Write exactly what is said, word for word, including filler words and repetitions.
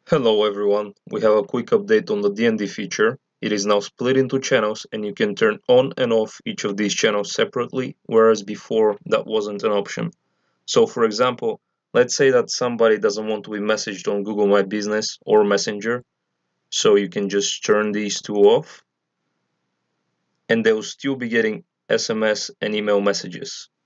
Hello everyone, we have a quick update on the D N D feature. It is now split into channels and you can turn on and off each of these channels separately, whereas before that wasn't an option. So for example, let's say that somebody doesn't want to be messaged on Google My Business or Messenger, so you can just turn these two off and they'll still be getting S M S and email messages.